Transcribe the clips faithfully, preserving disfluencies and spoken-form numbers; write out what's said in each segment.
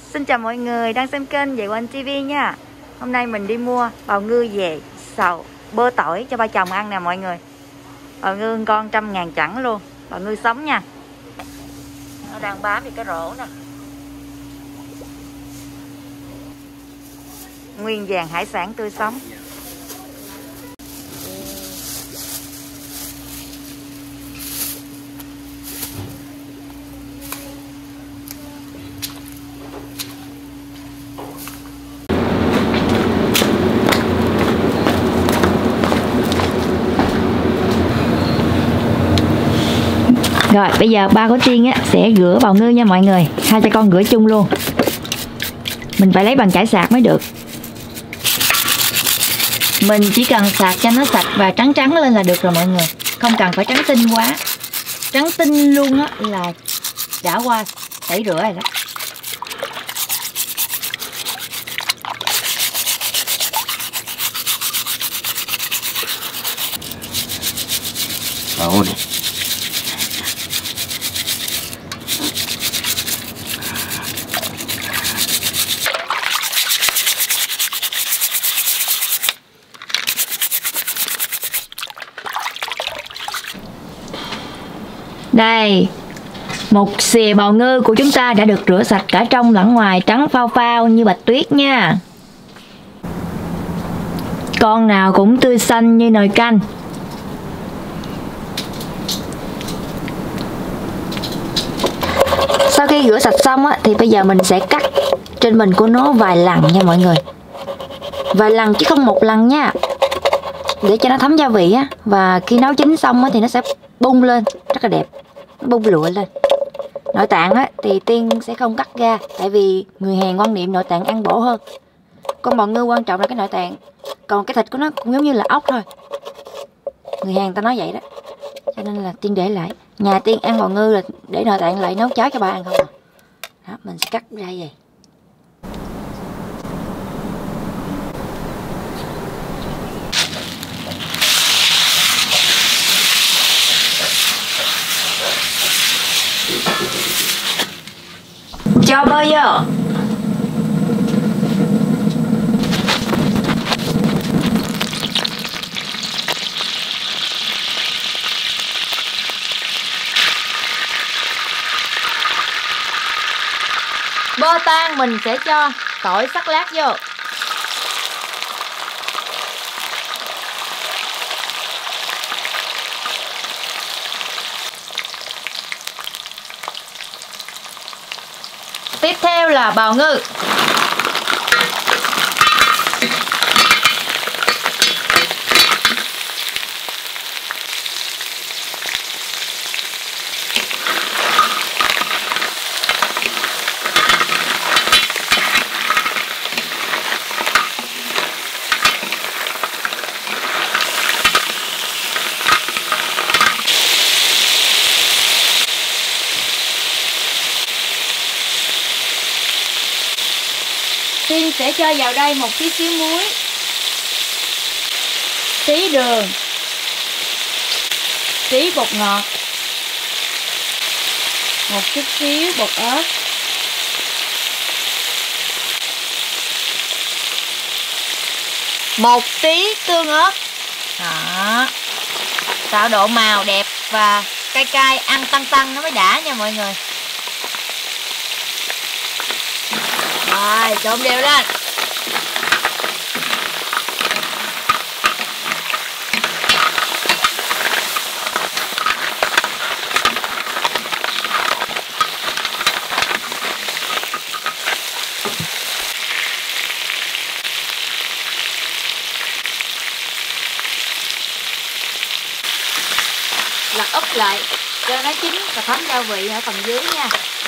Xin chào mọi người đang xem kênh Vậy Quanh ti vi nha. Hôm nay mình đi mua bào ngư về xào bơ tỏi cho ba chồng ăn nè mọi người. Bào ngư con trăm ngàn chẵn luôn, bào ngư sống nha. Nó đang bám vì cái rổ nè. Nguyên vàng hải sản tươi sống. Rồi bây giờ ba của Tiên á sẽ rửa bào ngư nha mọi người. Hai cha con rửa chung luôn. Mình phải lấy bằng chải sạc mới được. Mình chỉ cần sạc cho nó sạch và trắng trắng lên là được rồi mọi người. Không cần phải trắng tinh quá. Trắng tinh luôn á là đã qua tẩy rửa rồi đó. Ôi. Đây, một xìa bào ngư của chúng ta đã được rửa sạch cả trong lẫn ngoài, trắng phao phao như bạch tuyết nha. Con nào cũng tươi xanh như nồi canh. Sau khi rửa sạch xong á, thì bây giờ mình sẽ cắt trên mình của nó vài lần nha mọi người. Vài lần chứ không một lần nha. Để cho nó thấm gia vị á. Và khi nấu chín xong á, thì nó sẽ bung lên rất là đẹp, nó bung lụa lên. Nội tạng á thì Tiên sẽ không cắt ra, tại vì người Hàn quan niệm nội tạng ăn bổ hơn. Con bào ngư quan trọng là cái nội tạng, còn cái thịt của nó cũng giống như là ốc thôi. Người Hàn ta nói vậy đó, cho nên là Tiên để lại. Nhà Tiên ăn bào ngư là để nội tạng lại nấu cháo cho ba ăn không à. Đó, mình sẽ cắt ra vậy. Cho bơ vô. Bơ tan mình sẽ cho tỏi sắc lát vô. Tiếp theo là bào ngư. Tiên sẽ cho vào đây một tí xíu muối, tí đường, tí bột ngọt, một chút xíu bột ớt, một tí tương ớt. Đó, tạo độ màu đẹp và cay cay, ăn tăng tăng nó mới đã nha mọi người. Rồi, trộn đều lên. Lật úp lại cho nó chín và thấm gia vị ở phần dưới nha.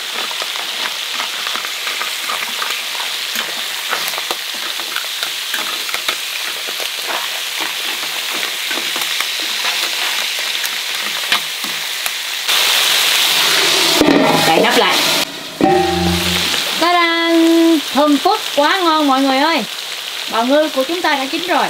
Đậy nắp lại. Ta-da! Thơm phức quá ngon mọi người ơi. Bào ngư của chúng ta đã chín rồi.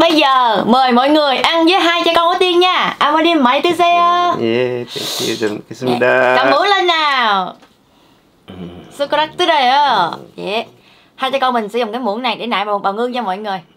bây giờ mời mọi người ăn với hai cha con của Tiên nha. 아버님 많이 드세요. 예, 잘 먹겠습니다. Cầm muỗng lên nào. Sô-cô-la 들어요. Yeah. Hai cha con mình sẽ dùng cái muỗng này để nại bào, bào ngư nha mọi người.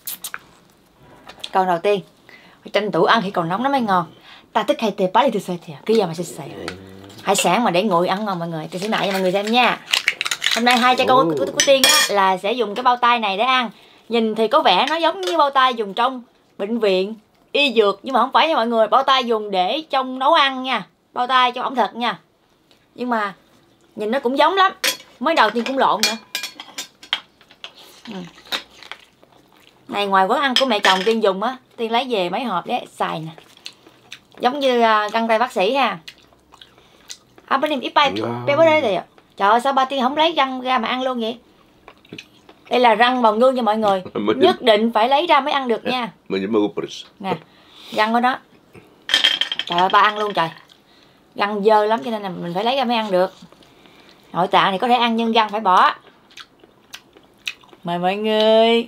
Câu đầu tiên, tranh thủ ăn khi còn nóng nó mới ngon. Ta thích hay tê 빨리 드세요. Cái giờ mà sẽ xài hải sản mà để nguội ăn ngon mọi người. Tôi sẽ nại cho mọi người xem nha. Hôm nay hai cha con của, của, của Tiên á, là sẽ dùng cái bao tay này để ăn. Nhìn thì có vẻ nó giống như bao tay dùng trong bệnh viện y dược, nhưng mà không phải nha mọi người. Bao tay dùng để trong nấu ăn nha, bao tay trong ẩm thực nha. Nhưng mà nhìn nó cũng giống lắm. Mới đầu Tiên cũng lộn nữa. Ừ. Này ngoài quán ăn của mẹ chồng Tiên dùng á, Tiên lấy về mấy hộp để xài nè. Giống như uh, găng tay bác sĩ ha. À bên em ít bay bé bữa đây à. Trời ơi sao ba Tiên không lấy răng ra mà ăn luôn vậy? Đây là răng bào ngư nha mọi người. Nhất định phải lấy ra mới ăn được nha. Nè, răng của nó. Trời ơi ba ăn luôn trời. Răng dơ lắm cho nên là mình phải lấy ra mới ăn được. Nội tạng thì có thể ăn nhưng răng phải bỏ. Mời mọi người.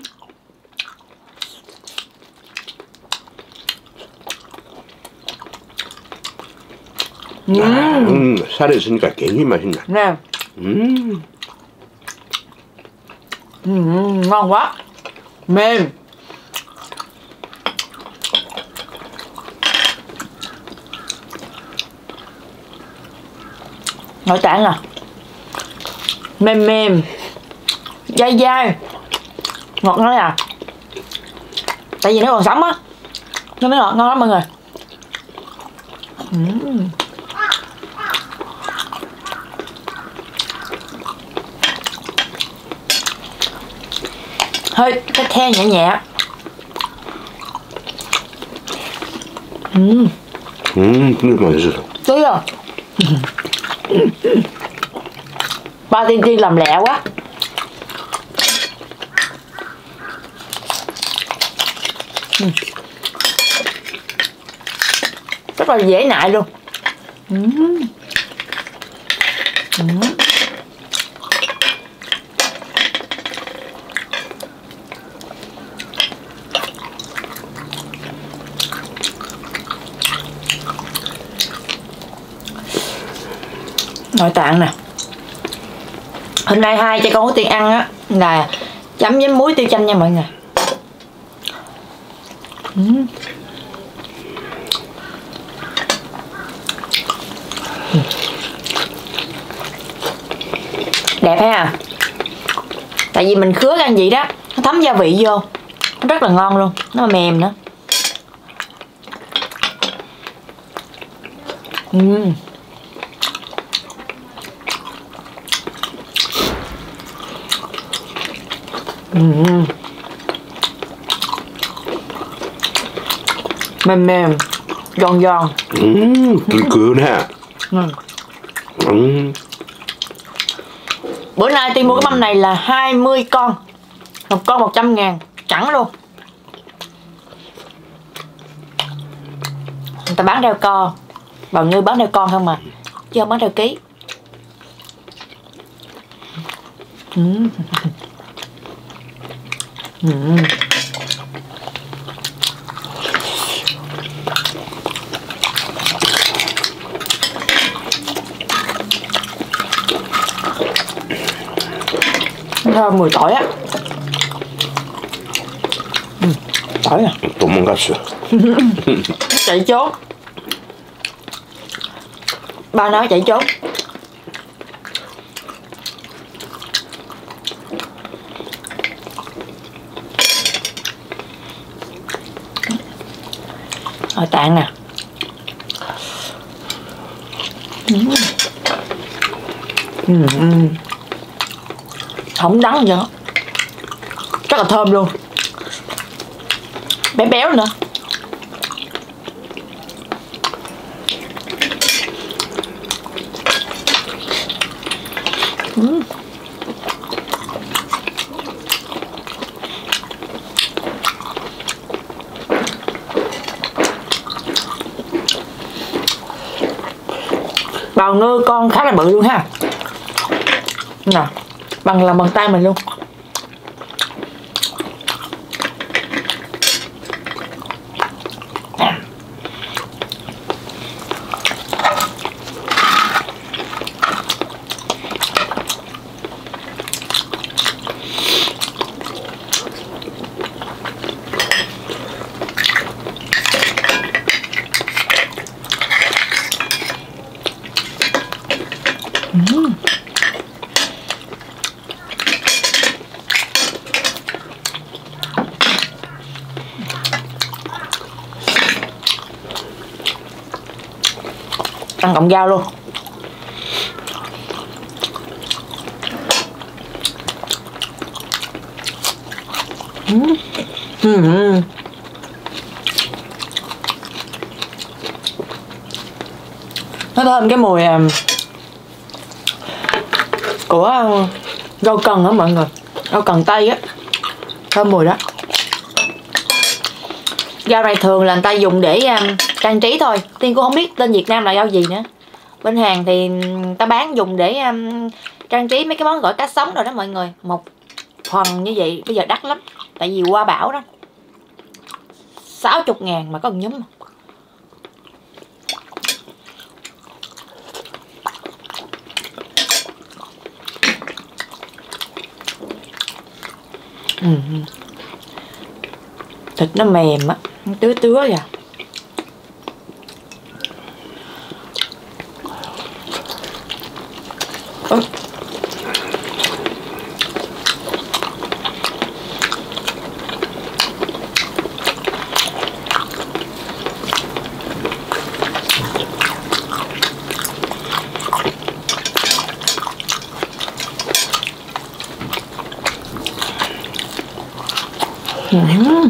아, 음, 살에 있으니까 괜히 맛있네. Nè. 음. 음, ngon quá. Mềm. Nội tạng nè. Mềm mềm. Dai dai. Ngọt nói à. Tại vì nó còn sống á, nó mới ngọt ngon lắm mọi người. Uhm. Hơi cái the nhẹ nhẹ. Uhm. 음, 근데 맛있어. Đúng rồi. Ba Tiên Tiên làm lẹ quá. Uhm. Rất là dễ nại luôn. Uhm. Uhm. Nội tạng nè. Hôm nay hai cha con của Tiên ăn á là chấm với muối tiêu chanh nha mọi người. Uhm. Đẹp ha. Tại vì mình khứa ăn gì đó, nó thấm gia vị vô, nó rất là ngon luôn, nó mềm nữa. Uhm. Uhm. Mềm mềm, giòn giòn. 음, 불끈해. Ừ. 음. Bữa nay Tiên mua cái mâm này là hai mươi con, một con một trăm ngàn, chẳng luôn. Người ta bán theo con, bào ngư bán theo con không mà, chứ không bán theo ký. Uhm. Uhm. Thơm mùi tỏi á. Ừ, tỏi à. 도망갔어. Chạy trốn. Ba nói chạy trốn. Nội tạng nè. Ừ. Ừ. Không đắng gì hết, rất là thơm luôn, béo béo nữa. Uhm. Bào ngư con khá là bự luôn ha. Nè, bằng lòng bàn tay mình luôn. Ăn cộng dao luôn. uhm. Uhm. Nó thơm cái mùi của rau cần á mọi người, rau cần tây á, thơm mùi đó. Rau này thường là người ta dùng để um, trang trí thôi. Tiên cũng không biết tên Việt Nam là rau gì nữa. Bên Hàn thì người ta bán dùng để um, trang trí mấy cái món gỏi cá sống rồi đó mọi người. Một phần như vậy bây giờ đắt lắm, tại vì qua bão đó sáu mươi ngàn mà có một nhúm. Ừ. Thịt nó mềm á, tứa tứa vậy. Ừ. Mm.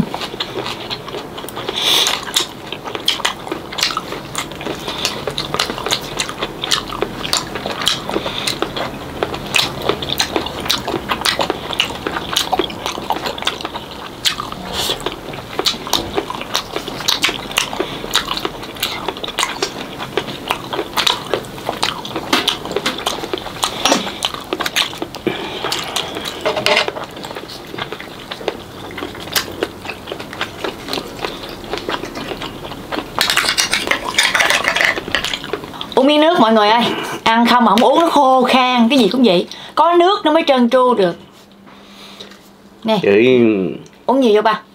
Uống miếng nước mọi người ơi. Ăn không mà không uống nó khô khan. Cái gì cũng vậy, có nước nó mới trơn tru được. Nè Vậy... uống nhiều vô ba.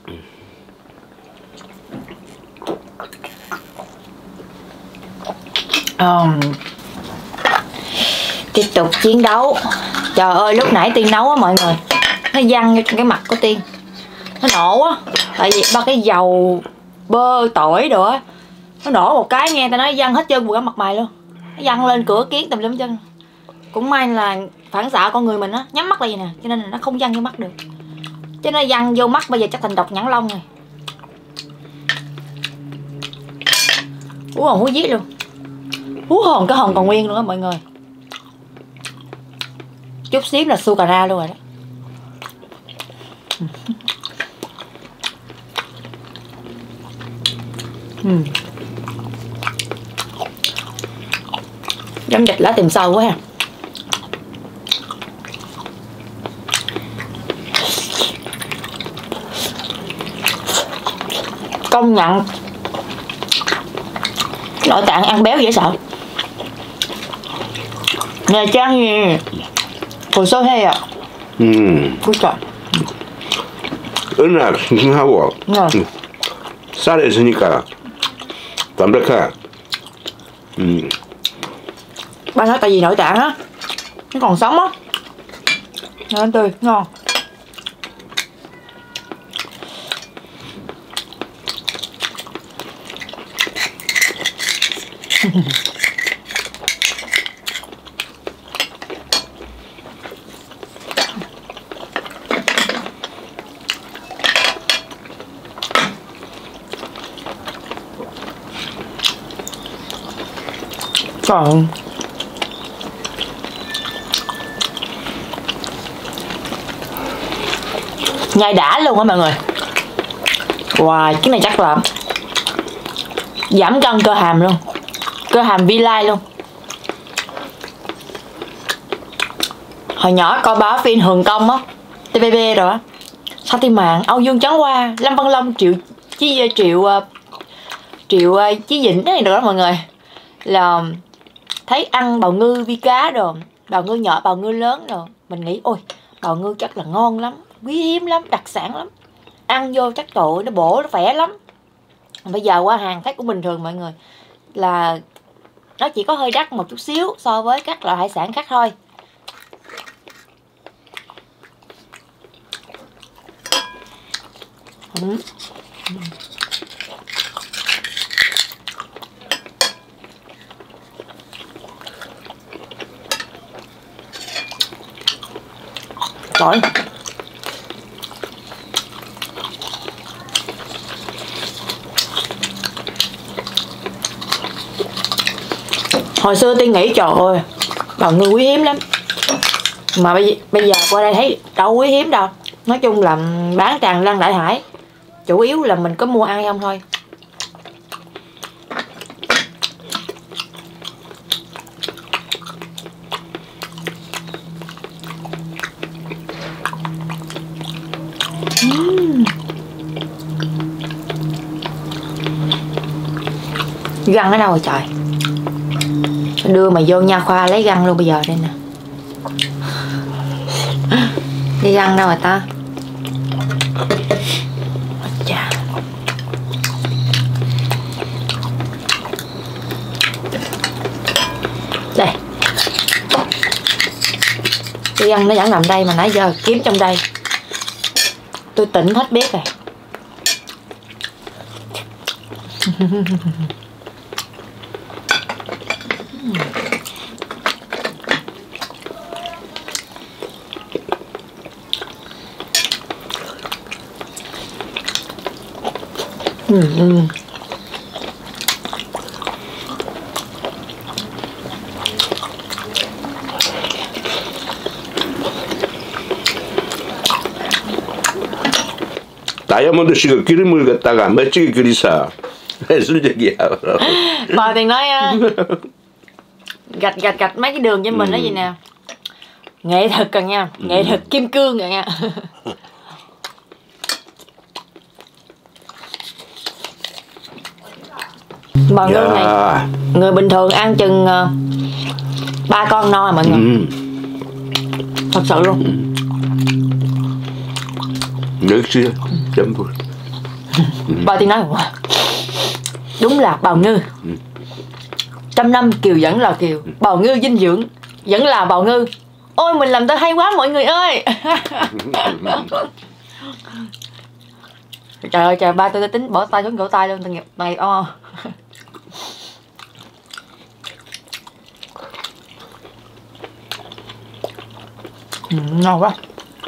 um, Tiếp tục chiến đấu. Trời ơi lúc nãy Tiên nấu á mọi người, nó văng vô trong cái mặt của Tiên, nó nổ á. Tại vì ba cái dầu bơ tỏi đồ á, nó nổ một cái nghe ta nói văng hết trơn cả mặt mày luôn. Nó văng lên cửa kiến tùm lum chân. Cũng may là phản xạ con người mình á, nhắm mắt là gì nè, cho nên là nó không văng vô mắt được. Chứ nó văng vô mắt bây giờ chắc thành độc nhãn lông rồi. Hú hồn hú giết luôn. Hú hồn cái hồn còn nguyên luôn á mọi người. Chút xíu là su cà ra luôn rồi đó. uhm. Giống thịt lá tìm sâu quá ha. Công nhận nội tạng ăn béo dễ sợ. Nè trang gì 고소해요. 음. 그렇죠. 어느 날 싱싱하고 네. 쌀에 있으니까 담백해. 음. Ba nói tại vì nội tạng á nó còn sống á, nó tươi ngon. Trời, nhai đã luôn á mọi người. Wow, cái này chắc là giảm cân cơ hàm luôn, cơ hàm vi lai luôn. Hồi nhỏ coi báo phim Hường Công á, tê vê bê rồi á, Sa Thiên Mạn, Âu Dương Trấn Hoa, Lâm Văn Long, Triệu Chí Triệu Triệu Chí Vĩnh này được đó mọi người. Là thấy ăn bào ngư vi cá đồ, bào ngư nhỏ bào ngư lớn rồi mình nghĩ ôi bào ngư chắc là ngon lắm, quý hiếm lắm, đặc sản lắm, ăn vô chắc tội nó bổ nó khỏe lắm. Bây giờ qua hàng thấy cũng bình thường mọi người, là nó chỉ có hơi đắt một chút xíu so với các loại hải sản khác thôi. Ừ. Trời, hồi xưa Tiên nghĩ trời ơi bào ngư quý hiếm lắm, mà bây, bây giờ qua đây thấy đâu quý hiếm đâu. Nói chung là bán tràn lan đại hải, chủ yếu là mình có mua ăn hay không thôi. uhm. Găng ở đâu rồi trời, đưa mày vô nha khoa lấy găng luôn bây giờ đây nè. Đi găng đâu rồi ta? Chà. Đây, cái găng nó vẫn nằm đây mà nãy giờ kiếm trong đây. Tôi tỉnh hết biết rồi. Ừ, ừ. 다이아몬드 씨가 기름을 갖다가 멋지게 그리서 예술적이야. Bà Tiền nói gạch gạch gạch mấy cái đường cho mình nó gì nè, nghệ thuật cần nha, nghệ thuật kim cương rồi nha. Bào ngư này người bình thường ăn chừng uh, ba con no rồi mọi người. 음. Thật sự luôn. 역시 전부. Bà Tiên nói đúng là bào ngư. Trăm năm kiều vẫn là kiều, bào ngư dinh dưỡng vẫn là bào ngư. Ôi mình làm tới hay quá mọi người ơi. Trời ơi trời, ba tôi đã tính bỏ tay xuống vỗ tay luôn. Tội nghiệp mày o. Ừ, ngon quá.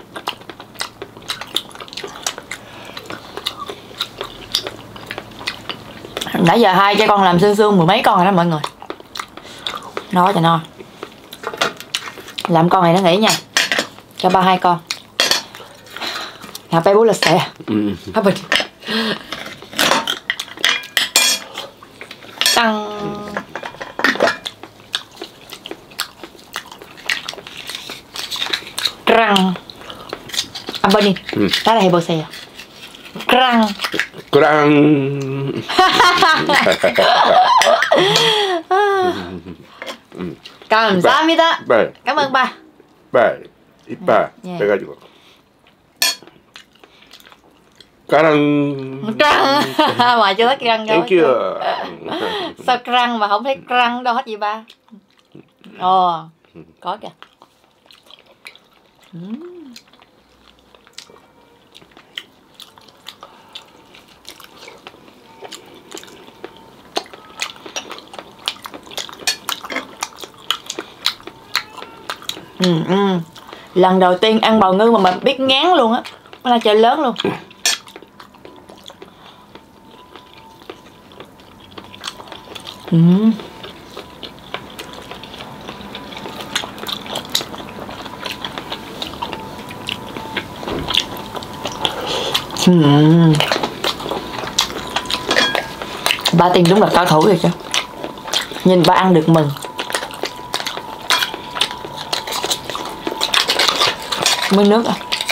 Nãy giờ hai cha con làm xương xương mười mấy con rồi đó mọi người. No cho no. Làm con này nó nghỉ nha. Cho ba hai con. Hả bay bố là xẻ. Ừ. Hả bình. Tăng. Răng. À bên đi. Ừ. Đó là hay bố xẻ. Răng. Răng. 감사합니다. 빨리. Cảm ơn ba. 빨리. 이빨 예. 빼가지고. 까랑. Răng. Mà chưa thấy răng đâu. Thank you. Sao răng mà không thấy răng đâu hết vậy ba? Ồ, có kìa. Uhm. Ừ, ừ. Lần đầu tiên ăn bào ngư mà mình biết ngán luôn á. Nó là chơi lớn luôn. Ừ. Ừ. Ba Tiền đúng là cao thủ rồi chứ. Nhìn ba ăn được mừng. Miếng nước à.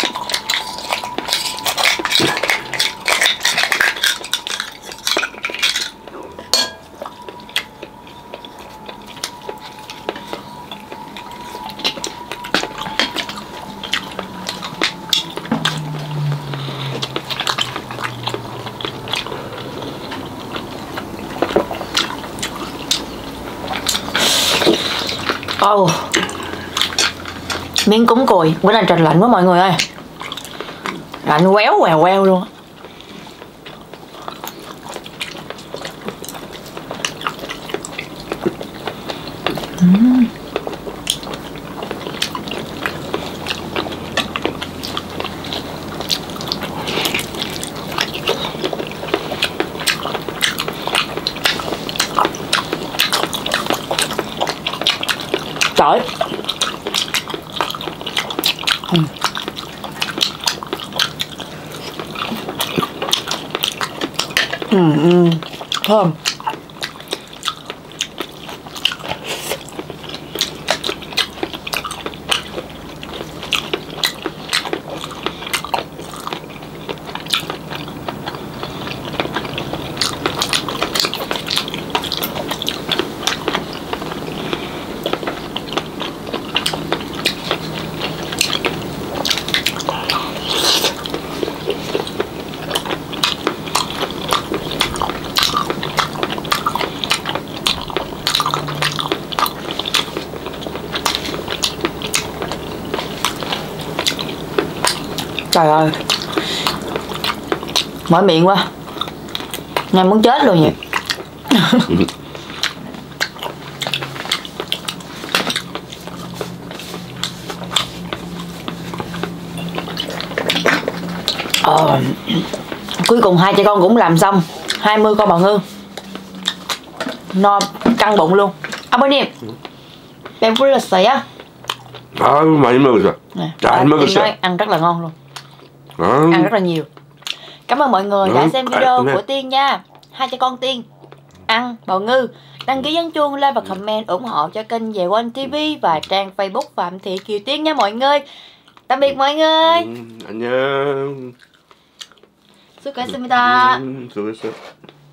Oh. Miếng cúng cùi. Bữa nay trời lạnh quá mọi người ơi. Lạnh quéo quèo queo luôn. uhm. Giỏi. Ừ. Ừ, ừ. Thơm. Trời ơi, mỏi miệng quá, nghe muốn chết luôn vậy. Ờ, cuối cùng hai cha con cũng làm xong hai mươi con bào ngư, no căng bụng luôn. 아버님, 배불렀어요? 아유 많이 먹었어. Nè, 잘 bà Tiên 먹었어. nói ăn rất là ngon luôn, 아, ăn rất là nhiều. Cảm ơn mọi người đã Ừ, xem video cảm ơn. của Tiên nha. Hai cha con Tiên ăn bào ngư. Đăng ký nhấn chuông, like và comment ủng hộ cho kênh Về Quanh ti vi và trang Facebook Phạm Thị Kiều Tiên nha mọi người. Tạm biệt mọi người. 음, 안녕. 수고했습니다. 음, 수고했어.